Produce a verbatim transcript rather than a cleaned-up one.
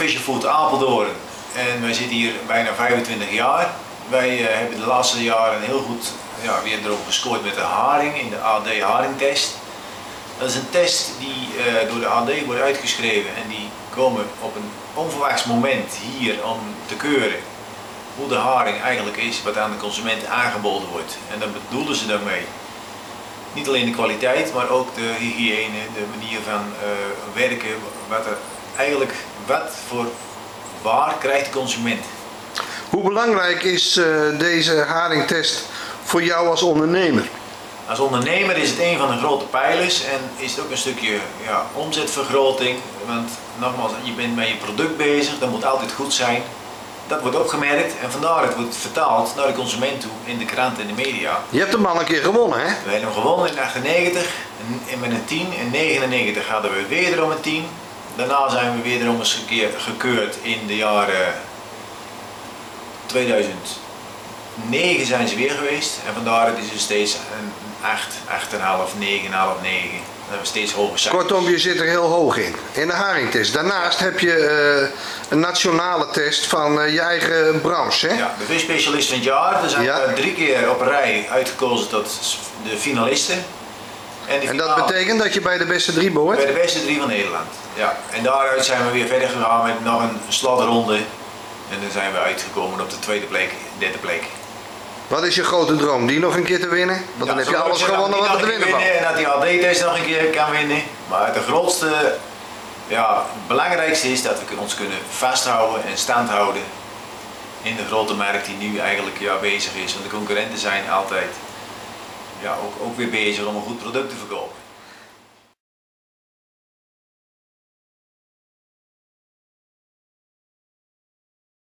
Fisher Food Apeldoorn en wij zitten hier bijna vijfentwintig jaar. Wij uh, hebben de laatste jaren heel goed ja, weer erop gescoord met de haring in de A D haringtest. Dat is een test die uh, door de A D wordt uitgeschreven en die komen op een onverwachts moment hier om te keuren hoe de haring eigenlijk is wat aan de consument aangeboden wordt. En dan bedoelen ze daarmee niet alleen de kwaliteit, maar ook de hygiëne, de manier van uh, werken, wat er eigenlijk, wat voor waar krijgt de consument. Hoe belangrijk is uh, deze haringtest voor jou als ondernemer? Als ondernemer is het een van de grote pijlers en is het ook een stukje ja, omzetvergroting. Want nogmaals, je bent met je product bezig, dat moet altijd goed zijn. Dat wordt opgemerkt en vandaar het wordt vertaald naar de consument toe in de krant en de media. Je hebt hem al een keer gewonnen, hè? We hebben hem gewonnen in achtennegentig en met een tien. In negenennegentig hadden we wederom een tien. Daarna zijn we wederom eens een keer gekeurd in de jaren tweeduizend negen zijn ze weer geweest. En vandaar het is er steeds een acht, acht komma vijf, negen komma vijf, negen. Dan hebben we steeds hoger cijfers. Kortom, je zit er heel hoog in, in de haringtest. Daarnaast heb je uh, een nationale test van uh, je eigen branche, hè? Ja, de visspecialist van het jaar. Daar zijn ja. we drie keer op een rij uitgekozen tot de finalisten. En, en dat finale, betekent dat je bij de beste drie behoort? Bij de beste drie van Nederland, ja. En daaruit zijn we weer verder gegaan met nog een slotronde. En dan zijn we uitgekomen op de tweede plek, derde plek. Wat is je grote droom? Die nog een keer te winnen? Want ja, dan heb je alles gewonnen wat er te winnen valt. En dat die A D-test nog een keer kan winnen. Maar de grootste, ja, het belangrijkste is dat we ons kunnen vasthouden en stand houden in de grote markt die nu eigenlijk ja, bezig is. Want de concurrenten zijn altijd ja, ook, ook weer bezig om een goed product te verkopen.